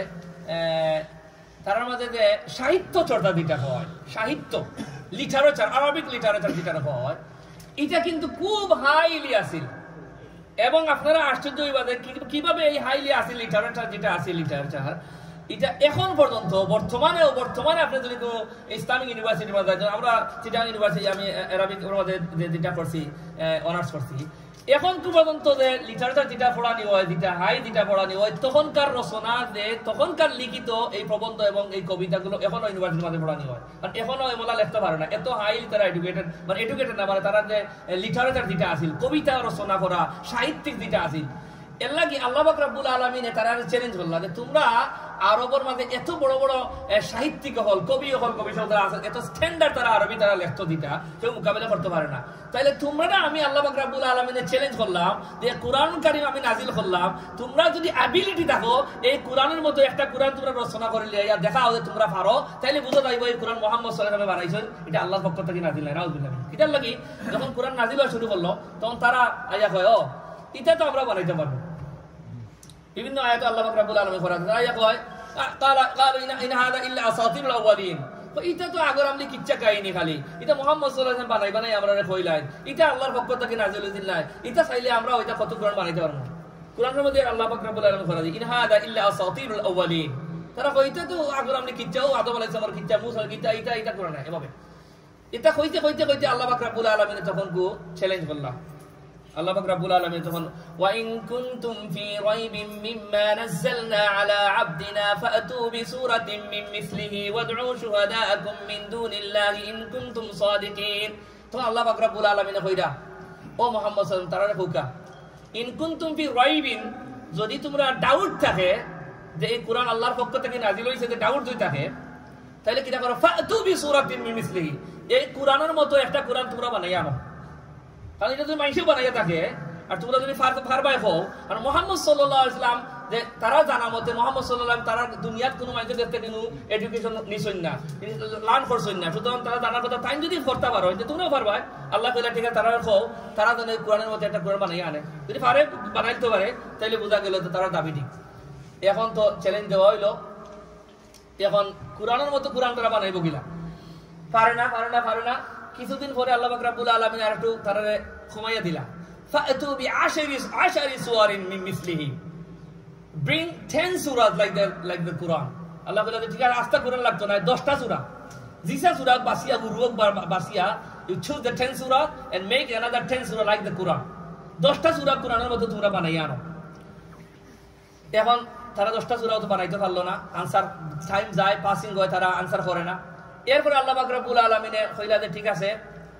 তার মধ্যে যে সাহিত্য চর্চা যেটা হয় সাহিত্য লিটারেচার আরবিক লিটারেচার যেটা হয় এটা কিন্তু খুব হাইলি আছিল এবং আপনারা আশ্চর্য হইবাদে কিভাবে এই হাইলি আছিল লিটারেচার যেটা আছে লিটারেচার এটা এখন পর্যন্ত বর্তমানে আপনি যদি কোনো ইসলামিক ইউনিভার্সিটির মধ্যে আমরা চিটাং ইউনিভার্সিটি আমি আরবিক মধ্যে যেটা করছি অনার্স করছি এখন পর্যন্ত যে লিটারেচার যেটা পড়ানি হয় যেটা হাই যেটা পড়ানি হয় তখনকার রচনা যে তখনকার লিখিত এই প্রবন্ধ এবং এই কবিতাগুলো এখনো ইউনিভার্সিটির মধ্যে পড়ানি হয় কারণ এখনো এমলা লিখতে পারে না এত হাইলি তারা এডুকেটেড মানে এডুকেটেড না মানে তারা যে লিটারেচার যেটা আছিল কবিতা রচনা করা সাহিত্যিক যেটা আছিল এর লাগি আল্লাহ পাক রব্বুল আলামিন তারা চ্যালেঞ্জ করলা যে তোমরা আরবের মধ্যে এত বড় বড় সাহিত্যিক হল কবি সৌদার আছে এত স্ট্যান্ডার্ড তারা আরবি তারা লেখত দিটা কেউ মোকাবেলা করতে পারে না তাইলে তোমরা না আমি আল্লাহ পাক রব্বুল আলামিনের চ্যালেঞ্জ করলাম যে কোরআন কারীম আমি নাজিল করলাম তোমরা যদি অ্যাবিলিটি থাকো এই কোরআনের মতো একটা কোরআন তোমরা রচনা করলে ইয়া দেখাও যে তোমরা পারো তাইলে বুঝো যাইব এই কোরআন মুহাম্মদ সাল্লাল্লাহু আলাইহি ওয়াসাল্লাম বানাইছেন এটা আল্লাহর পক্ষ থেকে নাজিল না নাউযুবিল্লাহ এটার লাগি যখন কোরআন নাজিল হওয়া শুরু করলো তখন তারা আয়া কয় ও এটা তো আমরা বানাইতে পারবো বিভিন্ন আয়াত আল্লাহ পাক রব্বুল আলামিন কোরআন আয়া কয় قالوا ان هذا الا اساطير الاولين তো এটা তো আগর আমলি কিচ্ছা কাহিনী খালি এটা মুহাম্মদ সাল্লাল্লাহু আলাইহি ওয়াসাল্লাম বানাই আমরা কইলাই এটা আল্লাহর পক্ষ থেকে নাজিল হইছিল এটা চাইলে আমরা ওইটা কত কোরআন বানাইতে পারবো কোরআনের মধ্যে আল্লাহ পাক রব্বুল আলামিন কোরআন ইন হাদা ইল্লা আসাতিরুল আউয়ালিন তারা কইতে তো আগর আমলি কিচ্ছাও আদম আলাইহিস সালামের কিচ্ছা মুসার কিচ্ছা এটা কোরআন এভাবে এটা কইতে আল্লাহ পাক রব্বুল আলামিন তখন কো চ্যালেঞ্জ করলাম আল্লাহ পাক রব্বুল আলামিন তখন ওয়া ইন কুনতুম ফি রাইবিন মিম্মা নাযালনা আলা আবদিনা ফাতু বিসূরাতিন মিন মিসলিহি ওয়াদউ শুহাদাআকুম মিন দুনিল্লাহি ইন কুনতুম সাদিকিন তো আল্লাহ পাক রব্বুল আলামিন কইরা ও মুহাম্মদ সাল্লাল্লাহু আলাইহি ওয়াসাল্লাম তারা কইকা ইন কুনতুম ফি রাইবিন যদি তোমরা ডাউট থাকে যে এই কোরআন আল্লাহর পক্ষ থেকে নাজিল হইছে যে ডাউট যদি থাকে তাহলে কিটা করো ফাতু বিসূরাতিন মিন মিসলিহি এই কোরআনের মতো একটা কোরআন তোমরা বানাইয়া আনো কারণ এটা যদি মানুষ বানাইয়া থাকে আর তোমরা যদি ফারবাই হও আর মুহাম্মদ সাল্লাল্লাহু আলাইহি ওয়াসাল্লাম যে তারা জানা মতে মুহাম্মদ সাল্লাল্লাহু আলাইহি ওয়াসাল্লাম তারা দুনিয়ার কোনো মানুষের কাছে কোনো এডুকেশন নিছই না লার্ন করছই না সুতরাং তারা জানার কথা তাই যদি করতে পারো যে তোমরাও পারবা আল্লাহ কইলা ঠিক আছে তারা কও তারা জানে কোরআনের মতো একটা কোরআন বানাইয়া আনে যদি পারে বানাইতে পারে তাহলে বোঝা গেল যে তারা দাবি ঠিক এখন তো চ্যালেঞ্জ দেওয়া হইলো এখন কোরআনের মতো কোরআন তারা বানাইবো কিলা পারে না কিছুদিন পরে আল্লাহ পাক রব্বুল আলামিন আর একটু তারে কমাইয়া দিলা ফাতু বিআশারি সুওয়ারিন মিন মিসলিহি bring 10 surahs like the Quran আল্লাহ বলে ঠিক আছে আস্তা কোরআন লাগতো না 10টা সূরা জিসা সূরা Basia গুরুক Basia you choose the 10 surah and make another 10 surah like the Quran 10টা সূরা কোরআনের মধ্যে তোমরা বানাইয়া আনো। এখন তারা 10টা সূরাও তো বানাইতে পারলো না, আনসার টাইম যায়, পাসিং হয়, তারা আনসার করে না। এরপরে আল্লাহ পাক রব্বুল আলামিনে কইলা যে ঠিক আছে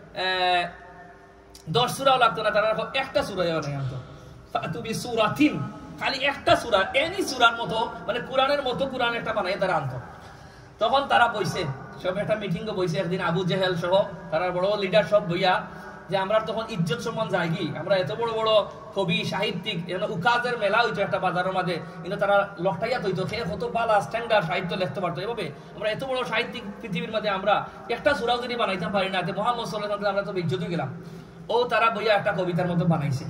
10 সূরাও লাগতো না, তারা একটা সূরাও নাই আনতো। ফাতুবি সূরাতিন, খালি একটা সূরা, এনি সূরার মতো, মানে কোরআনের মতো কোরআন একটা বানাই তারা আনতো। তখন তারা বইছে, সব একটা মিটিংও বইছে একদিন, আবু জেহেল সহ তারা বড় লিডার সব বইয়া, যে আমরা তখন ইজ্জত সম্মান যাই কি, আমরা এত বড় বড় কবি সাহিত্যিক, উকাজের মেলা হইতো একটা বাজারের মাঝে, কিন্তু তারা লকটাইয়া তৈতো খেয়ে কত বালা স্ট্যান্ডার্ড সাহিত্য লিখতে পারতো। এভাবে আমরা এত বড় সাহিত্যিক পৃথিবীর মাঝে আমরা একটা সূরাও যদি বানাইতে পারি না, মুহাম্মদ সাল্লাল্লাহু আলাইহি ওয়াসাল্লাম আমরা তো ইজ্জত হয়ে গেলাম। ও তারা বইয়া একটা কবিতার মতো বানাইছে,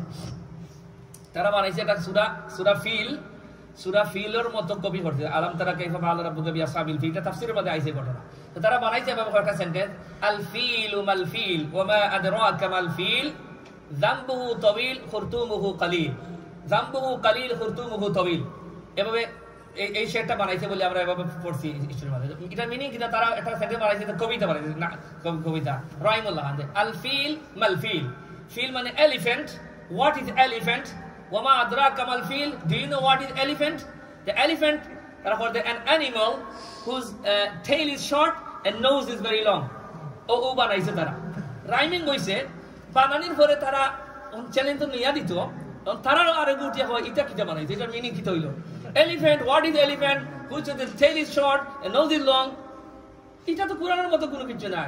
তারা বানাইছে একটা সূরা ফিল, সূরা ফিলের মতো কপি করতে, আলাম তারা কাইফা ফাআলা রাব্বুকা বিআসহাবিল ফিল, এটা তাফসীরের মধ্যে আইছে ঘটনা। তো তারা বানাইছে এভাবে একটা সেন্টেন্স, আল ফিলু মাল ফিল ওয়া মা আদরাকা মাল ফিল যামবুহু তাওয়িল খুরতুমুহু কালিল, যামবুহু কালিল খুরতুমুহু তাওয়িল। এভাবে এই শেরটা বানাইছে বলে আমরা এভাবে পড়ছি স্টোরির মধ্যে। এটা মিনিং কি, তারা একটা সেন্টেন্স বানাইছে, কবিতা বানাইছে না, কবিতা রাহিমাল্লাহ। আল ফিল মাল ফিল, ফিল মানে elephant, what is elephant? وما أدراك ما الفيل? Do you know what is elephant? The elephant is an animal whose tail is short and nose is very long. ও বানাইছে তারা, রাইমিং হইছে। বানানির পরে তারা চ্যালেঞ্জ তো নিয়া দিত, তারা আরে গুটিয়া হয় এটা কিটা বানাইছে, এটার মিনিং কি হইলো? Elephant, what is elephant? Which is tail is short and nose is long. এটা তো কোরআনের মতো কোনো কিছু নাই।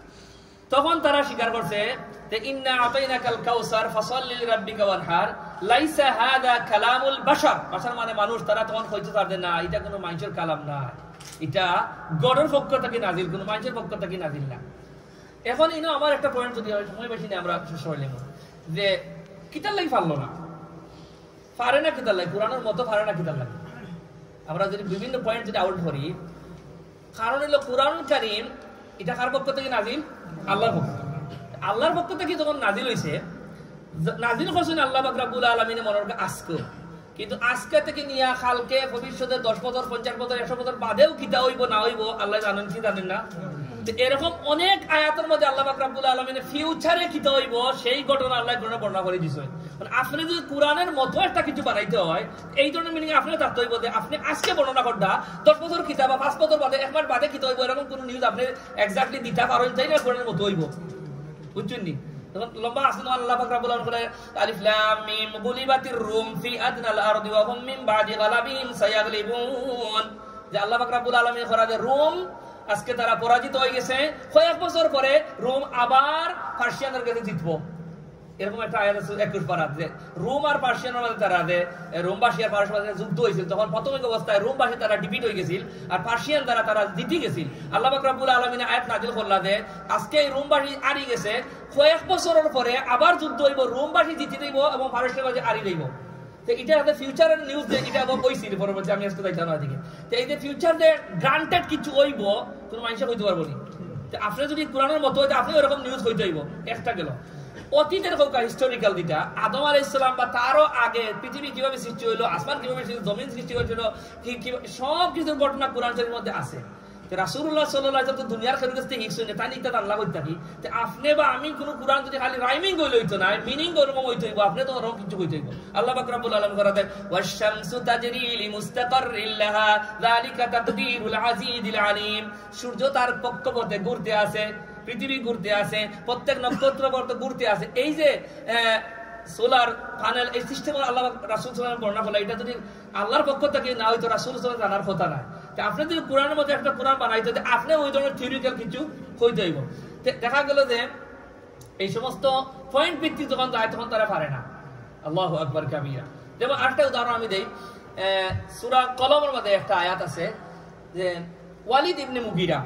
তখন তারা স্বীকার করছে যে ইন্না আতাইনাকাল কাউসার ফাসাল্লি লিরাব্বিকা ওয়ানহার লাইসা হাদা কালামুল বাশার, বাশার মানে মানুষ। তারা তখন কইতে পারবে না এটা কোনো মানুষের কালাম না, এটা গডের পক্ষ থেকে নাজিল, কোনো মানুষের পক্ষ থেকে নাজিল না। এখন ইনো আমার একটা পয়েন্ট যদি সময় বেশি নেই আমরা শেষ হইলাম, যে কিতার লাগি পারলো না, পারে না কিতার লাগি, কোরআনের মতো পারে না কিতার লাগি। আমরা যদি বিভিন্ন পয়েন্ট যদি আউট করি, কারণ হলো কোরআন কারীম এটা কার পক্ষ থেকে নাজিল? আল্লাহর পক্ষ থেকে। আল্লাহর পক্ষ থেকে যখন নাজিল হইছে, নাজিল করছেন আল্লাহ পাক রব্বুল আলামিন মনের আজকে, কিন্তু আজকে থেকে নিয়া কালকে ভবিষ্যতে 10 বছর 50 বছর 100 বছর বাদেও কিতা হইব না হইব আল্লাহ জানেন কি জানেন না। এরকম অনেক আয়াতের মধ্যে আল্লাহ পাক রব্বুল আলামিন ফিউচারে কিতা হইব সেই ঘটনা আল্লাহ কোরআনে বর্ণনা করে দিয়েছে। মানে আপনি যদি কোরআনের মতো একটা কিছু বানাইতে হয়, এই ধরনের মিনিং আপনি থাকতে হইব যে আপনি আজকে বর্ণনা করটা 10 বছর কিতা বা 5 বছর বাদে 1 মাস বাদে কিতা হইব, এরকম কোন নিউজ আপনি এক্স্যাক্টলি দিতে পারেন, তাই না? কোরআনের মতো হইব, বুঝছেন নি? তখন লম্বা আসেন আল্লাহ পাক রব্বুল আলামিন বলে আলিফ লাম মিম গুলিবাতির রুম ফি আদনাল আরদি ওয়া হুম মিন বাদি গালাবিহিম সায়াগলিবুন। যে আল্লাহ পাক রব্বুল আলামিন করা যে রোম আজকে তারা পরাজিত হয়ে গেছে, কয়েক বছর পরে রোম আবার পার্সিয়ানদের কাছে জিতবো, এরকম একটা আয়াত আছে 21 পারা, যে রোম আর পার্সিয়ানের মধ্যে তারা যে রোমবাসী আর পার্সিয়ান যুদ্ধ হয়েছিল, তখন প্রাথমিক অবস্থায় রোমবাসী তারা ডিফিট হয়ে গেছিল আর পার্সিয়ান দ্বারা তারা জিতে গেছিল। আল্লাহ পাক রব্বুল আলামিন আয়াত নাযিল করলা যে আজকে এই রোমবাসী আরি গেছে, কয়েক বছরের পরে আবার যুদ্ধ হইব, রোমবাসী জিতে দিব এবং পার্সিয়ানবাসী আরি যাইব। তো এটা একটা ফিউচারের নিউজ, যে এটা আবার কইছিল পরবর্তী, আমি আজকে যাইতাম না দিকে। তো এই যে ফিউচার যে গ্রান্টেড কিছু হইব কোন মানুষে কইতে পারবো না। তো আপনি যদি কোরআনের মতো হইতে আপনি ওরকম নিউজ হইতে হইব। একটা গেল অতীতের হোক হিস্টোরিক্যাল দিটা, আদম আলাইহিস সালাম বা তারও আগে পৃথিবী কিভাবে সৃষ্টি হইলো, আসমান কিভাবে সৃষ্টি, জমিন সৃষ্টি হয়েছিল, সব কিছুর ঘটনা কোরআন শরীফের মধ্যে আছে। রাসূলুল্লাহ সাল্লাল্লাহু আলাইহি ওয়াসাল্লাম তো দুনিয়ার খেলুর কাছ থেকে হিকসুন তা নিতে আল্লাহ কইতা কি, তে আপনি বা আমি কোন কোরআন যদি খালি রাইমিং কইলে হইতো না, মিনিং ওরকম হইতো হইব, আপনি তো ওরকম কিছু কইতে হইব। আল্লাহ পাক রব্বুল আলামিন করা দেয় ওয়াশ-শামসু তাজরি লিমুস্তাকাররিল লাহা যালিকা তাকদীরুল আজিজিল আলিম। সূর্য তার কক্ষপথে ঘুরতে আছে, পৃথিবী ঘুরতে আছে, প্রত্যেক নক্ষত্র ঘুরতে আছে। এই যে সোলার প্যানেল, এই সিস্টেম আল্লাহ রাসূল সাল্লাল্লাহু আলাইহি ওয়াসাল্লাম বর্ণনা করলেন, এটা যদি আল্লাহর পক্ষ থেকে না হইতো রাসূল সাল্লাল্লাহু আলাইহি ওয়াসাল্লাম জানার কথা না। আপনি যদি কোরআনের মধ্যে একটা কোরআন বানাইতে, আপনি ওই ধরনের থিওরিক্যাল কিছু হইতে হইব। দেখা গেল যে এই সমস্ত পয়েন্ট ভিত্তিক যখন যায় তখন তারা পারে না। আল্লাহু আকবার কাবীরা। যেমন আরেকটা উদাহরণ আমি দেই, সূরা কলমের মধ্যে একটা আয়াত আছে যে ওয়ালিদ ইবনে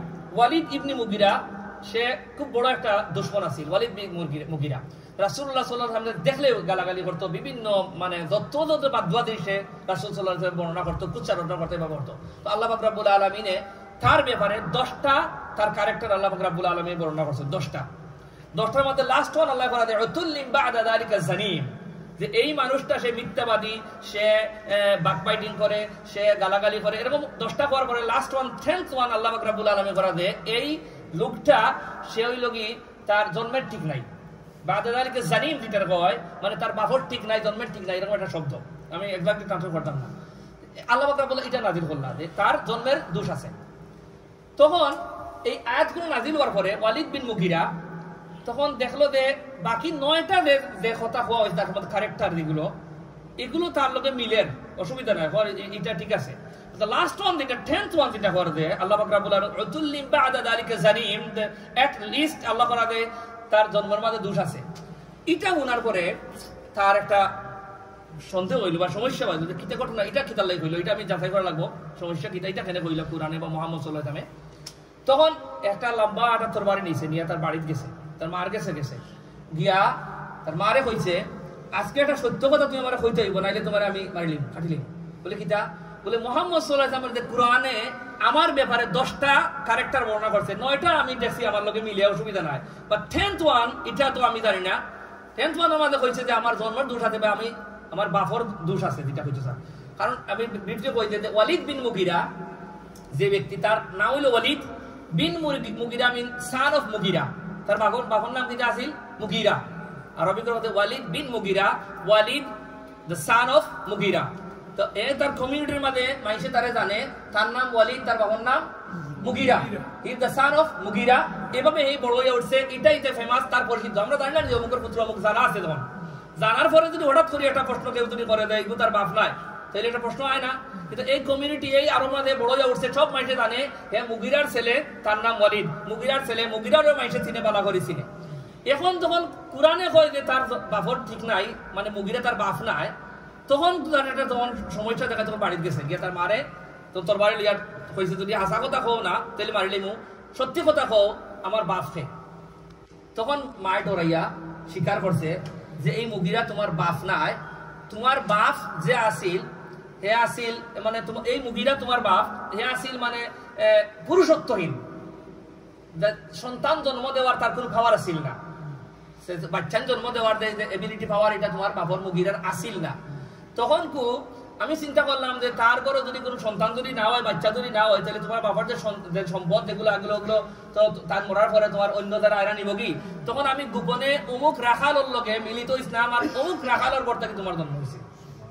মুগিরা সে খুব বড় একটা দুশমন আছিল। ওয়ালিদ ইবনে মুগিরা রাসূলুল্লাহ সাল্লাল্লাহু আলাইহি ওয়াসাল্লাম দেখলে গালাগালি করতো, বিভিন্ন মানে যত বাদদুয়া দিয়ে সে রাসূল সাল্লাল্লাহু আলাইহি ওয়াসাল্লাম বর্ণনা করতো, উচ্চারণ করতে ব্যবহৃত। তো আল্লাহ পাক রব্বুল আলামিনে তার ব্যাপারে 10টা তার ক্যারেক্টার আল্লাহ পাক রব্বুল আলামিন বর্ণনা করছেন। 10টার মধ্যে লাস্ট ওয়ান আল্লাহ বলা দেয় উতুল্লিম বা'দা যালিকা জানিম, যে এই মানুষটা সে মিথ্যাবাদী, সে বাকবাইটিং করে, সে গালাগালি করে, এরকম 10টা করার পরে লাস্ট ওয়ান 10th ওয়ান আল্লাহ পাক রব্বুল আলামিন করা দেয় এই লোকটা সে ওই লগি তার জন্মের ঠিক নাই, বাদা যালিকা জানিম যেটা কয় মানে তার বাপর ঠিক নাই, জন্মের ঠিক নাই, এরকম একটা শব্দ, আমি এক্সাক্টলি ট্রান্সলেট করতাম না। আল্লাহ পাক বলে এটা নাজিল করলা যে তার জন্মের দোষ আছে। তখন এই আয়াতগুলো নাজিল হওয়ার পরে ওয়ালিদ বিন মুগিরা তখন দেখলো যে বাকি 9টা যে কথা হওয়া হয়েছে তার মধ্যে ক্যারেক্টার যেগুলো, এগুলো তার লোকে মিলেন, অসুবিধা নাই, এটা ঠিক আছে। লাস্ট ওয়ান যেটা 10th ওয়ান যেটা করে দেয় আল্লাহ পাক রব্বুল আলামিন উতুল্লিম বাদা যালিকা জানিম, এট লিস্ট আল্লাহ পাক আগে তার জন্মের মাঝে দোষ আছে। এটা উনার পরে তার একটা সন্দেহ হইল বা সমস্যা হইল যে কিতা ঘটনা, এটা কিতার লাগি হইল, এটা আমি যাচাই করা লাগবো সমস্যা কিতা, এটা কেন হইল কোরআনে বা মুহাম্মদ সাল্লাল্লাহু আলাইহি ওয়াসাল্লামে। তখন একটা লম্বা একটা তরবারি নিয়েছে, নিয়ে তার বাড়িতে গেছে, তার মার গেছে গিয়া তার মারে কইছে আজকে একটা সত্য কথা তুমি আমার কইতে হইব, নাইলে তোমার আমি মারিলিম কাটিলিম। বলে কিতা? বলে মুহাম্মদ সাল্লাল্লাহু আলাইহি ওয়াসাল্লাম কোরআনে আমার ব্যাপারে 10টা ক্যারেক্টার বর্ণনা করছে, 9টা আমি দেখছি আমার লগে মিলে, অসুবিধা নাই, বাট 10th ওয়ান এটা তো আমি জানি না। 10th ওয়ান আমাদের কইছে যে আমার জন্মের দোষ আছে বা আমি আমার বাপর দোষ আছে, যেটা কইছে স্যার। কারণ আমি বিবৃতি কই যে ওয়ালিদ বিন মুগিরা যে ব্যক্তি, তার নাম হইল Walid bin Mughira mean son of Mughira, তার বাপর নাম যেটা আছিল মুগিরা, আরবি কথা Walid bin Mughira, Walid the son of Mughira. তো তার কমিউনিটির মধ্যে মানুষে তারা জানে তার নাম ওয়ালিদ, তার বাবার নাম Mughira, he is the son of Mughira. এভাবে এই বড় হয়ে উঠছে, এটাই ফেমাস, তার পরিচিত। আমরা জানি না যে অমুকের পুত্র অমুক জানা আছে, তখন জানার পরে যদি হঠাৎ করে একটা প্রশ্ন কেউ যদি করে দেয় তার বাপ নাই, তাহলে একটা প্রশ্ন হয় না। কিন্তু এই কমিউনিটি এই আরব মাঝে বড় হয়ে উঠছে, সব মানুষে জানে হ্যাঁ মুগিরার ছেলে, তার নাম ওয়ালিদ, মুগিরার ছেলে, মুগিরারও মানুষে চিনে পালা করে চিনে। এখন যখন কোরআনে কয় যে তার বাপর ঠিক নাই, মানে মুগিরা তার বাপ নাই, তখন একটা তখন সমস্যা দেখা, তখন বাড়িতে গেছে গিয়ে তার মারে তো তোর বাড়ি লিয়ার কইছে যদি হাসা কথা কও না তাহলে মারিলে মু, সত্যি কথা কও আমার বাপ কে। তখন মায় ডরাইয়া স্বীকার করছে যে এই মুগিরা তোমার বাপ নাই, তোমার বাপ যে আসিল হে আসিল মানে এই মুগিরা তোমার বাপ হে আসিল মানে পুরুষত্বহীন, সন্তান জন্ম দেওয়ার তার কোনো পাওয়ার আসিল না, বাচ্চান জন্ম দেওয়ার এবিলিটি পাওয়ার এটা তোমার বাপর মুগিরার আসিল না। তখন আমি চিন্তা করলাম যে তার ঘরে যদি কোনো সন্তান যদি না হয়, বাচ্চা যদি না হয়, তাহলে তোমার বাবার যে সম্পদ যেগুলো ওগুলো তো তার মরার পরে তোমার অন্য দ্বারা আয়রা নিব কি। তখন আমি গোপনে অমুক রাখালোর লগে মিলিত ইসলাম আর অমুক রাখালোর ঘর থেকে তোমার জন্ম হয়েছে।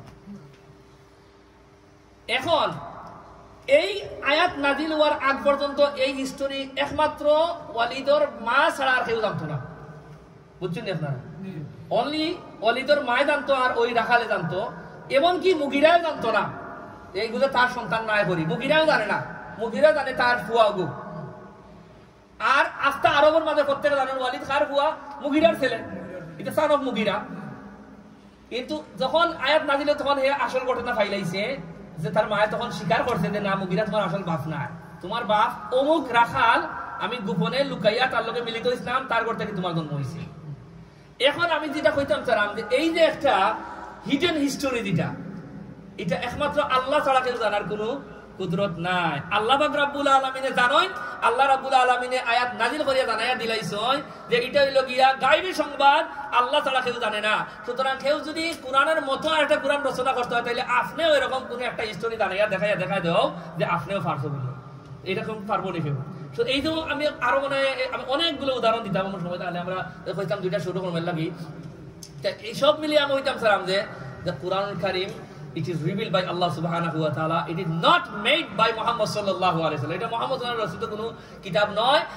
এখন এই আয়াত নাজিল হওয়ার আগ পর্যন্ত এই হিস্টোরি একমাত্র ওয়ালিদর মা ছাড়া আর কেউ জানতো না, বুঝছেন আপনারা? অনলি ওয়ালিদর মায় জানতো আর ওই রাখালে জানতো, এমনকি মুগিরাও জানতো না এইগুলো তার সন্তান নাই করি, মুগিরাও জানে না, মুগিরা জানে তার ফুয়া গু। আর আস্তা আরবের মাঝে প্রত্যেকে জানেন ওয়ালিদ কার ফুয়া, মুগিরার ছেলে, এটা সান অফ মুগিরা। কিন্তু যখন আয়াত নাজিল তখন হে আসল ঘটনা ফাইলাইছে যে তার মায়ে তখন স্বীকার করছে যে না মুগিরা তোমার আসল বাপ নাই, তোমার বাপ অমুক রাখাল, আমি গোপনে লুকাইয়া তার লোকে মিলিত ইসলাম, তার ঘর থেকে তোমার জন্ম হয়েছে। এখন আমি যেটা কইতাম চালাম যে এই যে একটা হিডেন হিস্টোরি যেটা, এটা একমাত্র আল্লাহ ছাড়া কেউ জানার কোনো কুদরত নাই। আল্লাহ পাক রব্বুল আলামিনে জানেন, আল্লাহ রব্বুল আলামিনে আয়াত নাজিল করিয়া জানাইয়া দিলাইছেন যে এটা হইল গিয়া গায়বী সংবাদ, আল্লাহ ছাড়া কেউ জানে না। সুতরাং কেউ যদি কোরআনের মতো একটা কোরআন রচনা করতে হয় তাহলে আপনিও এরকম কোন একটা স্টোরি জানাইয়া দেখাইয়া দাও যে আপনিও পারছো বলে, এরকম পারবো নি কেউ। তো এই যে আমি আরো মানে আমি অনেকগুলো উদাহরণ দিতাম আমার সময়, তাহলে আমরা কইতাম দুইটা শুরু করবার লাগি। এই সব মিলিয়ে আমি হইতাম সালাম যে the Quran Karim, it is revealed by Allah subhanahu wa ta'ala, it is not made by Muhammad sallallahu alaihi wasallam, এটা মুহাম্মদ সাল্লাল্লাহু আলাইহি ওয়াসাল্লাম কোনো কিতাব নয়।